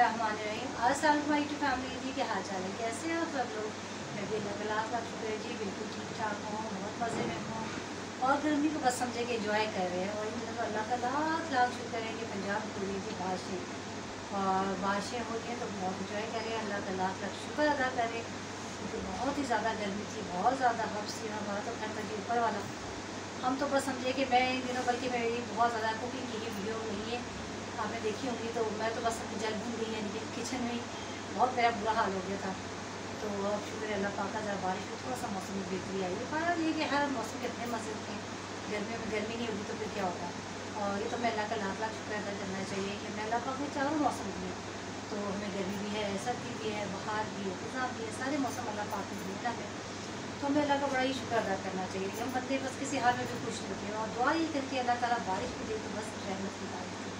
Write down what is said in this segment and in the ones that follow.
बिस्मिल्लाहिर्रहमानिर्रहीम। अस्सलाम वालेकुम माय फैमिली जी, क्या हाल चाल है, कैसे हो सब लोग। मैं भी अल्लाह का लाख लाख शुक्र है जी, बिल्कुल ठीक ठाक हूँ, बहुत मज़े में हूँ और गर्मी को बस समझे कि एंजॉय कर रहे हैं। और इन दिनों तो अल्लाह का लाख लाख शुक्र है कि पंजाब में हुई थी बारिशें और बारिशें हो रही हैं तो बहुत इंजॉय करें, अल्लाह का लाख लाख शुक्र अदा करें क्योंकि बहुत ही ज़्यादा गर्मी थी, बहुत ज़्यादा हब्स थी। हमारा तो घर था ऊपर वाला, हम तो बस समझे कि मैं इन दिनों बल्कि मेरी बहुत ज़्यादा कुकिंग की वीडियो नहीं है, आपने देखी होंगी, तो मैं तो बस अपनी जल भून गई है किचन में, बहुत मेरा बुरा हाल हो गया था। तो अब शुक्र है अल्लाह पाक का, जब बारिश में थोड़ा सा मौसम में बेहतरी आई है। पर ये कि हर मौसम के अपने मज़े होते हैं, गर्मी में गर्मी नहीं होगी तो फिर क्या होगा। और ये तो मैं अल्लाह का लाख लाख शुक्र अदा करना चाहिए कि मैं अल्लाह पाक ने चारों मौसम दिए, तो हमें गर्मी भी है, सर्दी भी है, बहार भी है, खिज़ां भी है, सारे मौसम अल्लाह पाक ने दिए ना हमें, तो हमें अल्लाह का बड़ा ही शुक्र अदा करना चाहिए। हम बंदे बस किसी हाल में भी खुश होते हैं और दुआ ये करके अल्लाह ताला बारिश भी दे तो बस रहमत की बारिश दे।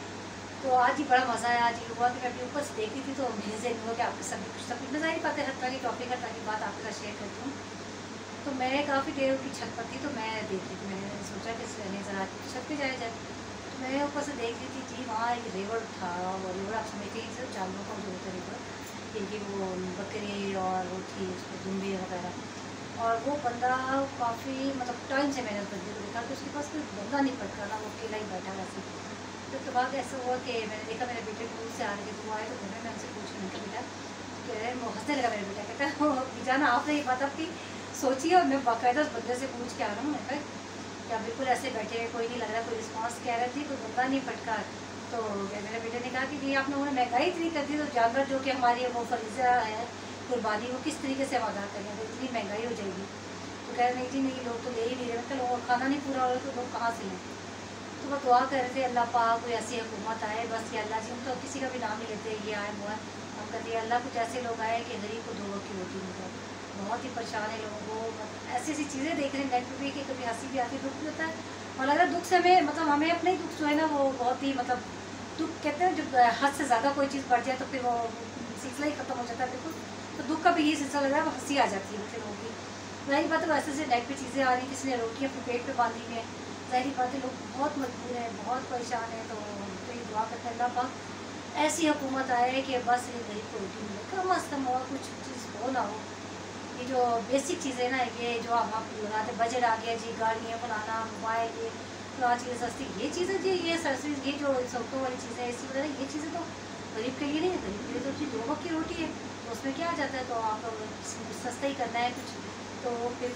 तो आज ही बड़ा मज़ा आया। आज ये हुआ कि मैं अपने ऊपर से देख रही थी तो मुझे ज़हन हुआ कि आपके साथ कुछ सब मज़ा ही पाते, हर तरह की टॉपिक, हर तरह की बात आपके साथ शेयर करती हूँ। तो मैं काफ़ी देर की छत पर थी तो मैं देख रही थी, मैंने सोचा कि ज़रा छत पर जाया जाए। तो मैं ऊपर से देख रही थी जी, वहाँ एक रिवर था और रिवर आप समझते हैं सिर्फ जानवरों का जो होता है रिवर, क्योंकि वो बकरी और वो थी उसमें दुम्बे वगैरह। और वो बंदा काफ़ी मतलब टाइम से मैंने उस बंदे को देखा कि उसके पास कोई बंदा नहीं पड़ता ना, वो अकेला ही बैठा वैसे। तो इत्तेफाक ऐसा हुआ कि मैंने देखा मेरे बेटे दूर से आ रहे थे, तो वो आए तो घर में मैं उनसे पूछ रही थी बेटा, कह रहे वो हंसने लगा मेरा बेटा, कहता है जाना आपने ये बात आपकी सोची और मैं बाकायदा उस बंदे से पूछ के आ रहा हूँ। मैं कहा क्या बिल्कुल ऐसे बैठे हैं, कोई नहीं लग रहा, कोई रिस्पॉन्स कह रहे थे, कोई बंदा नहीं पटका। तो मेरे बेटे ने कहा कि जी आपने उन्हें महंगाई इतनी कर दी तो जानवर जो कि हमारी वो फरीज़ा है कुर्बानी, वो किस तरीके से हम अदा करें, तो इतनी महंगाई हो जाएगी। तो कह रहे नहीं जी नहीं, लोग तो ले ही नहीं रहे, मतलब लोगों का खाना नहीं पूरा हो रहा तो लोग कहाँ से लें। तो वो दुआ कर रहे थे अल्लाह पाक कोई ऐसी हुकूमत आए, बस ये अल्लाह जी, हम तो किसी का भी नाम नहीं लेते, ये आए वो है, हम कहते हैं अल्लाह कुछ ऐसे लोग आए कि गरीब को दो वक्त की रोटी मिल जाए। बहुत ही परेशान है लोगों को, मतलब ऐसी ऐसी चीज़ें देख रहे हैं नेट पर भी कि कभी हंसी भी आती है, दुख भी होता है। और अगर दुख से हमें मतलब हमें अपने दुख जो है ना वो बहुत ही मतलब दुख कहते हैं, जब हद से ज़्यादा कोई चीज़ बढ़ जाए तो फिर वो सिलसिला ही ख़त्म हो जाता है बिल्कुल। तो दुख का भी यही सिलसिला लग रहा है, वो हंसी आ जाती है मतलब लोगों की। ज़ाहिर बात है वैसे से नेट पे चीज़ें आ रही, किसी ने रोटी अपने पेट पे बांधी हुई है, ज़ाहिर बात है लोग बहुत मजबूर हैं, बहुत परेशान हैं। तो ये दुआ करते हैं अल्लाह पाक ऐसी हुकूमत आए कि बस ये गरीब को रोटी मिले, कम अज़ कम और कुछ चीज़ हो ना हो। ये जो बेसिक चीज़ें ना, ये जो हम आप लगाते बजट आ गया जी, गाड़ियाँ बनाना, मोबाइल, ये फलां चीज़ें सस्ती, ये चीज़ें जी, ये सस्ती, ये जो सौतों वाली चीज़ें ऐसी वगैरह, ये चीज़ें तो गरीब के लिए नहीं है। गरीब के लिए तो जी दो वक्त की रोटी है, तो उसमें क्या आ जाता है। तो आप सस्ता ही करना है कुछ, तो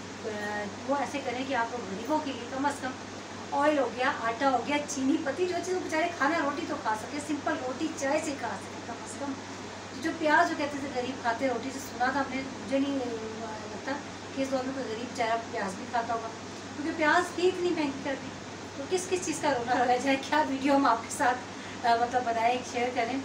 फिर वो ऐसे करें कि आप गरीबों के लिए कम अज़ कम ऑयल हो गया, आटा हो गया, चीनी पत्ती, जो चीज़ बेचारे खाना रोटी तो खा सके, सिंपल रोटी चाय से खा सके कम अज़ कम। जो प्याज जो कहते थे गरीब खाते रोटी से, सुना था हमने, मुझे नहीं लगता कि इस दौर में कोई गरीब बेचारा प्याज भी खाता होगा, क्योंकि प्याज ही इतनी महंगी कर दी। तो किस किस चीज़ का रोना रह जाए, क्या वीडियो हम आपके साथ मतलब बनाएं, शेयर करें।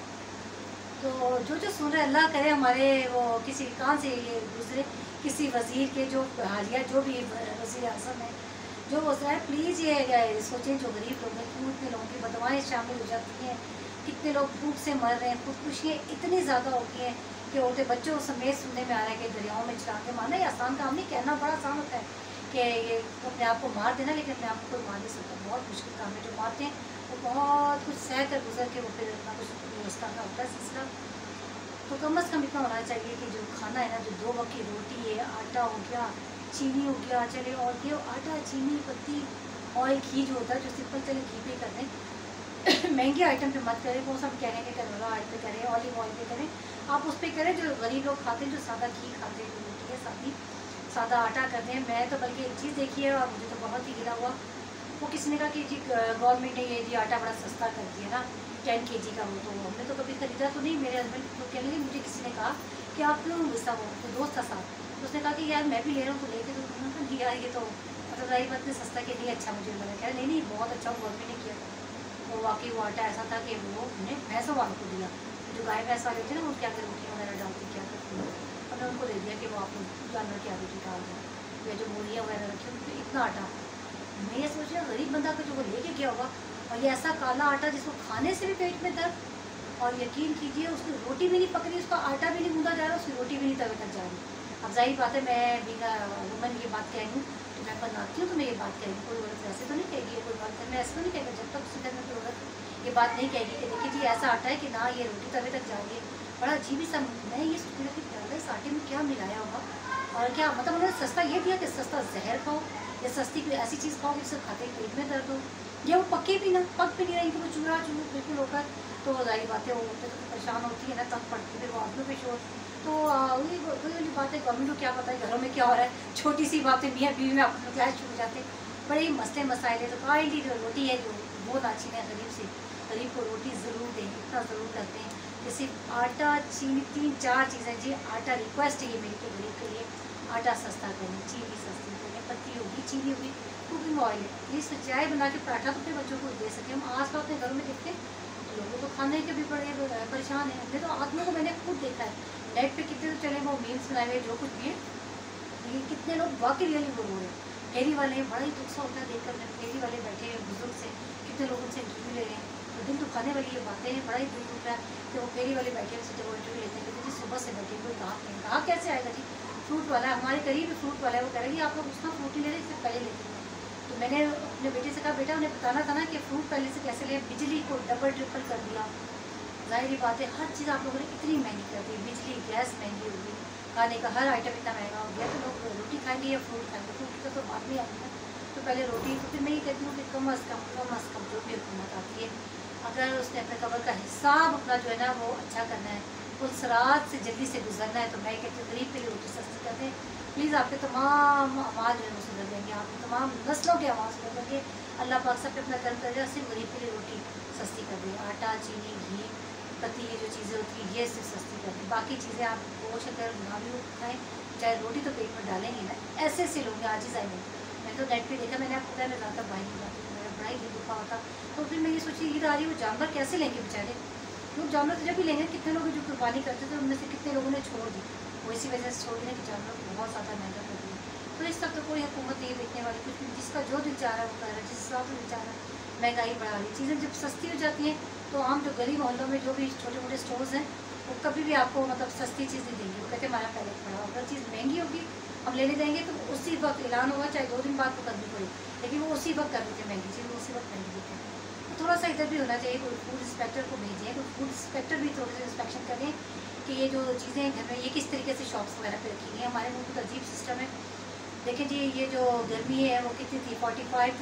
तो जो सुन रहे अल्लाह करे हमारे वो किसी कान से ये गुजरे, किसी वज़ीर के जो हालिया जो भी वज़ीर आज़म है जो हो रहा है, प्लीज़ ये सोचें जो गरीब लोग हैं, क्यों इतने लोगों की बदवाएँ शामिल हो जाती हैं, कितने लोग भूख से मर रहे हैं, खुदकुशियाँ इतनी ज़्यादा होती हैं कि औरतें बच्चों समेत सुनने में आ रहा है कि दरियाओं में चढ़ा के मारना। ये आसान काम नहीं, कहना बड़ा आसान होता है कि ये अपने आप को मार देना, लेकिन अपने आप को कोई मार नहीं सकता, बहुत मुश्किल काम है। जो मारते हैं वो बहुत कुछ सह कर गुजर के वो फिर इतना कुछ व्यवस्था का होता है सिलसिला। तो कम अज़ कम इतना होना चाहिए कि जो खाना है ना, जो दो वक्त की रोटी है, आटा हो गया, चीनी हो गया, चले, और ये आटा, चीनी, पत्ती, ऑयल, घी जो होता है, जो सिंपल चले घी पे कर दें महंगे आइटम पे मत करें, वो सब कह रहे हैं कि करोला ऑयल पे करें, ऑलिव ऑयल पे करें, आप उस पर करें जो गरीब लोग खाते हैं, जो सादा घी खाते हैं, जो रोटी है सादी, सादा आटा करते हैं। मैं तो बल्कि एक चीज़ देखी है और मुझे तो बहुत ही गिरा हुआ, वो किसी ने कहा कि जी गवर्नमेंट ने ये जी आटा बड़ा सस्ता कर दिया ना 10 kg का, वो तो हमने तो कभी खरीदा तो नहीं। मेरे हस्बैंड तो कहने लगे, मुझे किसी ने कहा कि आप क्यों गुस्सा हो, तो दोस्त था साथ, तो उसने कहा कि यार मैं भी ले रहा हूँ तो लेके, तो उन्होंने कहा नहीं यार ये तो मतलब रही बात नहीं, सस्ता के लिए अच्छा मुझे लगा। कह नहीं नहीं बहुत अच्छा गवर्नमेंट ने किया था। तो वाकई वो आटा ऐसा था कि वो हमने भैंसों वालों को दिया, जो गाय भैंस वाले होते हैं ना, उनके आगे रोटियाँ वगैरह डालती क्या करती हैं, हमने उनको दे दिया कि वो आप जानवर की आगे रोटी डाल दें, या जो मूलियाँ वगैरह रखी उनको इतना आटा। मैं ये सोच रहा गरीब बंदा को जो वो लेके गया होगा, और ये ऐसा काला आटा जिसको खाने से भी पेट में दर्द, और यकीन कीजिए उसकी रोटी भी नहीं पक रही, उसका आटा भी नहीं गूंदा जा रहा, उसकी रोटी भी नहीं तवे तक जा रही। अब जाहिर बात है मैं बिना वुमन ये बात कह रही हूँ, तो मैं बनाती हूँ तो मैं ये बात कह रही हूँ, कोई औरत वैसे तो नहीं कहेगी, कोई बात मैं ऐसे तो नहीं कहेगा, जब तक उसके घर में कोई औरत ये बात नहीं कहेगी कि देखिए जी ऐसा आटा है कि ना ये रोटी तवे तक जाएगी। बड़ा अजीब ही सा, मैं ये सोचने लगी कि इस आटे में क्या मिलाया होगा, और क्या मतलब उन्होंने सस्ता ये दिया कि सस्ता जहर खाओ या सस्ती कोई ऐसी चीज़ खाओ जिससे खाते ही पेट में दर्द हो, या वो पके भी ना, पक भी नहीं रही तो वो चूरा चूर बिल्कुल होकर, तो जाहिर बात है वो तो परेशान होती है ना, तब पड़ती है वो आदमियों पे शोर। तो वही वही वाली बात है, गवर्नमेंट को क्या पता है घरों में क्या हो रहा है, छोटी सी बातें मियाँ बीवी में अपने क्लैश शुरू हो जाते, बड़े ही मसले मसाइल है। तो काइंडली जो रोटी है जो वो ना छीने गरीब से, गरीब को रोटी ज़रूर दें, इतना ज़रूर करते हैं कि सिर्फ आटा चीनी 3-4 चीज़ें जी। आटा रिक्वेस्ट है ये मेरी तो गरीब के लिए, आटा सस्ता करें, चीनी सस्ती करें, पत्ती होगी, चीनी होगी, कुकिंग ऑयल है, प्लीज़ चाय बना के पराठा तो अपने बच्चों को दे सकें। हम आस पास अपने घरों में देखते हैं लोगों को खाने के भी बड़े परेशान हैं। हमने तो आदमियों को मैंने खुद देखा है, नेट पे कितने तो चले वो मीम्स बनाए हुए जो कुछ भी है, ये कितने लोग वाकई रियली वो रो रहे हैं। फेरी वाले बड़ा ही दुख सा होता है देखकर, जब फेरी वाले बैठे हैं बुजुर्ग से, कितने लोग उनसे इंटरव्यू ले रहे हैं, तो दिल दुखाने वाली ये बातें हैं, बड़ा ही दिल दुख रहा है कि वो फेरी वाले बैठे उनसे जब वो इंटरव्यू लेते हैं कि जी सुबह से बैठे कोई ग्राहक नहीं, ग्राहक कैसे आएगा जी, फ्रूट वाला हमारे करीब फ्रूट वाला है, वो कह रहा है आप लोग उसका फ्रूट ही ले रहे इससे पहले लेते हैं। तो मैंने अपने बेटे से कहा बेटा उन्हें बताना था ना कि फ्रूट पहले से कैसे ले, बिजली को डबल ट्रिपल कर दिया, जाहिर बात है हर चीज़ आप लोगों ने इतनी महंगी कर दी, बिजली गैस महंगी होगी, खाने का हर आइटम इतना महंगा हो गया, तो लोग रोटी खाएंगे या फ्रूट खाएंगे, फ्रूट की तो बात नहीं आती है, तो पहले रोटी। तो फिर मैं ये कहती हूँ कि कम अज़ कम जो भी हुकूमत आती है, अगर उसने अपने कबर का हिसाब अपना जो है ना वो अच्छा करना है, उस रात से जल्दी से गुजरना है, तो मैं कहती हूँ गरीब के लिए रोटी सस्ती कर दें प्लीज़। आपके तमाम आवाज़ जो है वो सुधर देंगे, आपकी तमाम नस्लों की आवाज़ सुधर देंगे। अल्लाह पाक सब पे अपना कर्म कर दिया, सिर्फ गरीब के लिए रोटी सस्ती कर दें, आटा चीनी घी पत्ती ये जो चीज़ें होती हैं ये सिर्फ सस्ती कर दें, बाकी चीज़ें आप गोश अगर ना भी खाएँ, चाहे रोटी तो पेट में डालेंगे ना, ऐसे ऐसे लोग आज ही आए। मैं तो नेट पे देखा, मैंने आपको बताया मैं ज़्यादा बाई नहीं जाती, मेरा बड़ा ही दिल दुखा होता। तो फिर मैं ये सोची ईद आ रही है, वो जानवर कैसे लेंगे बेचारे लोग, जानवर तो जब भी लेंगे, कितने लोग जो कुर्बानी करते थे उनमें से कितने लोगों ने छोड़ दी, वो इसी वजह से छोड़ दिया कि जानवर को बहुत ज़्यादा महंगा कर दिया। तो इस तक तो कोई हुकूमत नहीं देखने वाली, कुछ भी जिसका जो दिल चाह रहा है वो कर रहा है, जिस हिसाब से दिल चाह रहा है। महंगाई बढ़ा रही, चीज़ें जब सस्ती हो जाती हैं तो आम जो गली मोहल्लों में जो भी छोटे मोटे स्टोर्स हैं वो कभी भी आपको मतलब सस्ती चीज़ नहीं देंगे, वो कहते हैं हमारा पहले पड़ा, अगर चीज़ महंगी होगी हम लेने देंगे तो उसी वक्त ऐलान होगा, चाहे 2 दिन बाद तो करनी पड़े, लेकिन वो उसी वक्त कर देते हैं महंगी चीज़, वो उसी वक्त महंगी देते हैं। तो थोड़ा सा इधर भी होना चाहिए, कोई फूड इंस्पेक्टर को भेजें, कोई फूड इंस्पेक्टर भी थोड़े से इंस्पेक्शन करें कि ये जो चीज़ें घर में ये किस तरीके से शॉप्स वगैरह पे रखी गई हैं। हमारे मुल्क का अजीब सिस्टम है, देखिए जी ये जो गर्मी है वो कितनी थी 45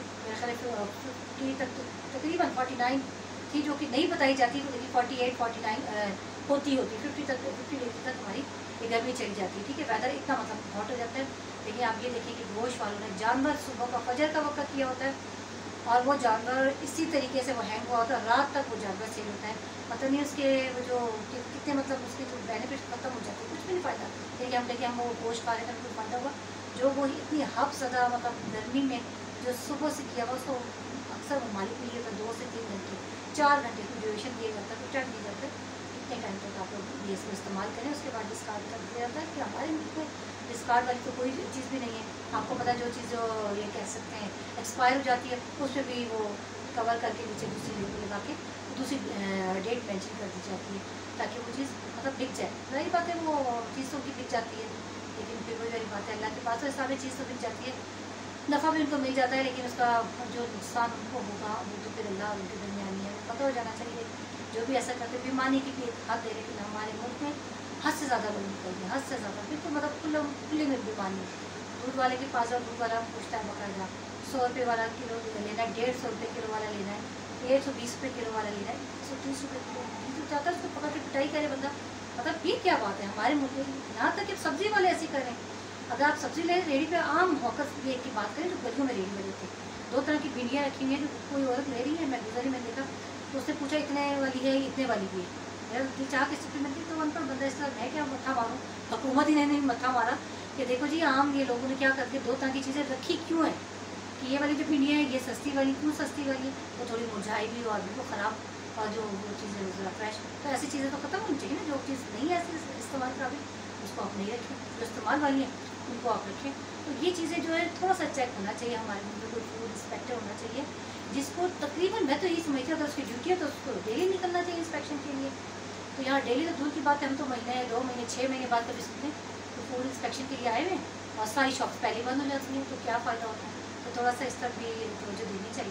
50 तक, तकरीबन 49 थी, जो कि नहीं बताई जाती, तो देखिए 48 49 होती 50 तक 50 डिग्री तक हमारी ये गर्मी चली जाती है। ठीक है, वेदर इतना मतलब हॉट हो जाता है। लेकिन आप ये देखिए कि गोश्त वालों ने जानवर सुबह का फजर का वक्त किया होता है और वो जानवर इसी तरीके से वो हैंग हुआ होता है, रात तक वो जानवर सेल होता है, मतलब नहीं उसके वो जो कितने मतलब उसके जो बेनिफिट खत्म हो जाते हैं, कुछ भी नहीं फ़ायदा। देखिए हम वो गोश्त खा रहे थे, कोई फ़ायदा हुआ, जो वो इतनी हद ज़्यादा मतलब गर्मी में जो सुबह से किया हुआ उसको अक्सर वो मालिक नहीं होता, 2 से 3 घंटे 4 घंटे की ड्यूरेशन दिया जाता है, तो चढ़ दिया जाता है कितने टाइम तक आप लोग ये इसको इस्तेमाल करें, उसके बाद डिस्कार्ड कर दिया जाता है। कि हमारे मुल्क में डिस्कार्ड वाली तो कोई चीज़ भी नहीं है। आपको पता है जो चीज़ ये कह सकते हैं एक्सपायर हो जाती है उस पर भी वो कवर करके नीचे दूसरी लेबल लगा के दूसरी डेट मेंशन कर दी जाती है ताकि वो चीज़ मतलब बिक जाए। रही बात है वो चीज़ तो उनकी बिक जाती है, लेकिन फिर वही वाली बात है अल्लाह के पास तो सारी चीज़ तो बिक जाती है, नफ़ा भी उनको मिल जाता है, लेकिन उसका जो नुकसान उनको होगा वो तो फिर अल्लाह उनके दरमियानी है, पता हो जाना चाहिए। जो भी ऐसा करते बेईमानी की भी एक हद है, लेकिन हमारे मुल्क में हद से ज़्यादा लोग निकल गए, हद से ज़्यादा बिल्कुल मतलब खुले में बेईमानी। दूध वाले के पास जाओ, दूध वाला पूछता है बकरा जा 100 रुपये वाला किलो लेना है, 150 रुपये किलो वाला लेना है, 120 रुपये किलो वाला लेना है, 130 रुपये किलो तो जाता है, उसको पकड़ के पिटाई करे बंदा। मतलब ये क्या बात है हमारे मुल्क में, यहाँ तक कि सब्ज़ी वाले ऐसे करें। अगर आप सब्ज़ी लें रेडी पे, आम हॉकर ये की बात करें जो गलियों में रेडी में देते हैं, 2 तरह की भिंडियाँ रखी हुई हैं, जो कोई औरत ले रही है, मैं गुजरी में देखा तो उसने पूछा इतने वाली है इतने वाली भी है, मेरा दिल चाह के सप्लीमेंट्री तो अनपढ़ बंदा इस तरह मैं क्या मत्था मारूँ, हुकूमत ही ने मत्था मारा कि देखो जी आम ये लोगों ने क्या करके 2 तरह की चीज़ें रखी क्यों है कि ये वाली जो भिंडियाँ है ये सस्ती वाली क्यों सस्ती वाली, वो थोड़ी मुरझाई भी और बिल्कुल ख़राब, और जो वो चीज़ें ज़रा फ्रेश, तो ऐसी चीज़ें तो ख़त्म होनी चाहिए ना, जो चीज़ नहीं है ऐसे इस्तेमाल काबिल उसको आप नहीं रखें, जो इस्तेमाल वाली है उनको आप रखें। तो ये चीज़ें जो है थोड़ा सा चेक होना चाहिए, हमारे मुल्क में फूड इंस्पेक्टर होना चाहिए जिसको तकरीबन मैं तो यही समझती हूँ अगर उसकी ड्यूटी है तो उसको डेली निकलना चाहिए इंस्पेक्शन के लिए। तो यहाँ डेली तो दूर की बात है, हम तो महीने 2 महीने 6 महीने बाद कभी सुनते हैं तो फूड इंस्पेक्शन के लिए आए हुए और सारी शॉप्स पहले बंद हो जाती हैं, तो क्या फ़ायदा होता है। तो थोड़ा सा इस तरफ भी तवज्जो देनी चाहिए।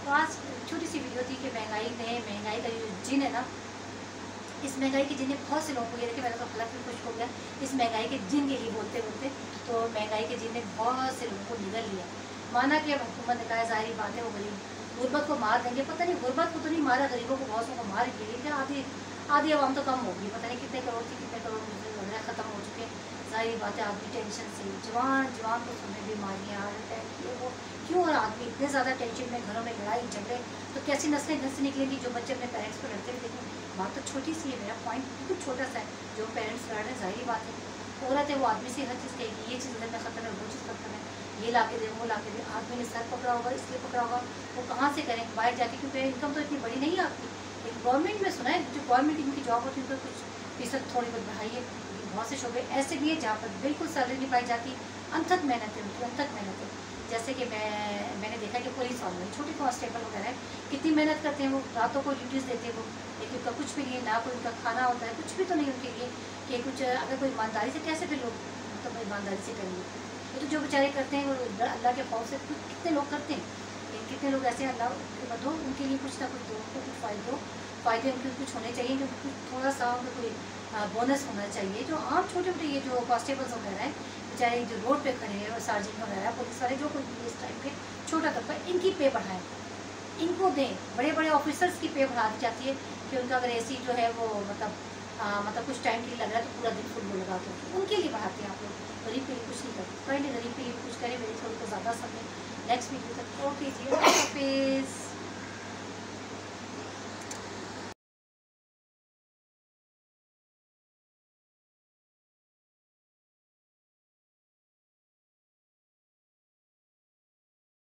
तो आज छोटी सी वीडियो थी कि महंगाई का जो जिन है ना, इस महंगाई के जिन ने बहुत से लोगों को, ये देखिए मेरा तो हलक भी खुश हो गया इस महंगाई के जिन के लिए बोलते बोलते। तो महंगाई के जिन ने बहुत से लोगों को निगल लिया। माना कि अब हुकूमत ने कहा जाहिर बात है वो गरीब गुर्बत को मार देंगे, पता नहीं गुर्बत को तो नहीं मारा, गरीबों को बहुत को मार के लिए आधी आधी आवाम तो कम होगी, पता नहीं कितने करोड़ थी, कितने करोड़ वगैरह ख़त्म हो चुके हैं। जाहिर बात है आदमी टेंशन से, जवान को सुनने बीमारियाँ ये वो क्यों, और आदमी इतने ज़्यादा टेंशन में, घरों में लड़ाई झगड़े, तो कैसी नस्लें निकलेंगी जो बच्चे अपने पेरेंट्स पर लड़ते हुए देखें। बात तो छोटी सी है, मेरा पॉइंट बिल्कुल छोटा सा है। जो पेरेंट्स लड़ रहे हैं जाहिर बात है औरत है वो आदमी से हर चीज़ कहेगी, ये चीज़ में ख़त्म है, वो चीज़ ख़त्म है, ये ला के दे वो ला के दे। आदमी ने सर पकड़ा होगा, इसलिए पकड़ा होगा, वो कहाँ से करें बाहर जाके, क्योंकि इनकम तो इतनी बड़ी नहीं है आपकी। लेकिन गवर्नमेंट में सुना है जो गवर्नमेंट इनकी जॉब होती है उनको कुछ फीसद थोड़ी बहुत बढ़ाई है। बहुत से शोबे ऐसे भी है जहाँ पर बिल्कुल सैलरी नहीं पाई जाती, अनथक मेहनत है उनकी, अनथक मेहनत है। जैसे कि मैंने देखा कि पुलिस वालों में छोटे कांस्टेबल वगैरह कितनी मेहनत करते हैं, वो रातों को ड्यूटीज़ देते हैं वो, लेकिन उनका कुछ भी नहीं है, ना कोई उनका खाना होता है, कुछ भी तो नहीं उनके लिए कि कुछ अगर कोई ईमानदारी से कैसे फिर लोग मतलब ईमानदारी से करेंगे। ये तो जो बेचारे करते हैं वो अल्लाह के खौफ से कितने लोग करते हैं, लेकिन कितने लोग ऐसे अल्लाह दो उनके लिए कुछ ना कुछ दो, उनको कुछ फ़ायदे उनके कुछ होने चाहिए, जो कुछ थोड़ा सा उनको कोई बोनस होना चाहिए। जो आम छोटे मोटे ये जो कांस्टेबल्स वगैरह हैं बेचारे जो रोड पे खड़े हैं, और सार्जेंट वगैरह पुलिस वाले जो कोई इस टाइप के छोटा तबका, इनकी पे बढ़ाएं, इनको दें। बड़े बड़े ऑफिसर्स की पे बढ़ा दी जाती है कि उनका अगर एसी जो है वो मतलब कुछ टाइम के लिए लग रहा है तो पूरा दिन फुल वो लगा दो, उनके लिए बढ़ाते हैं आप लोग, गरीब के लिए कुछ नहीं करते। पहले गरीब के लिए कुछ करें, मेरी थोड़ी को ज़्यादा समय। नेक्स्ट वीडियो तक ओके जी, हाफिज़।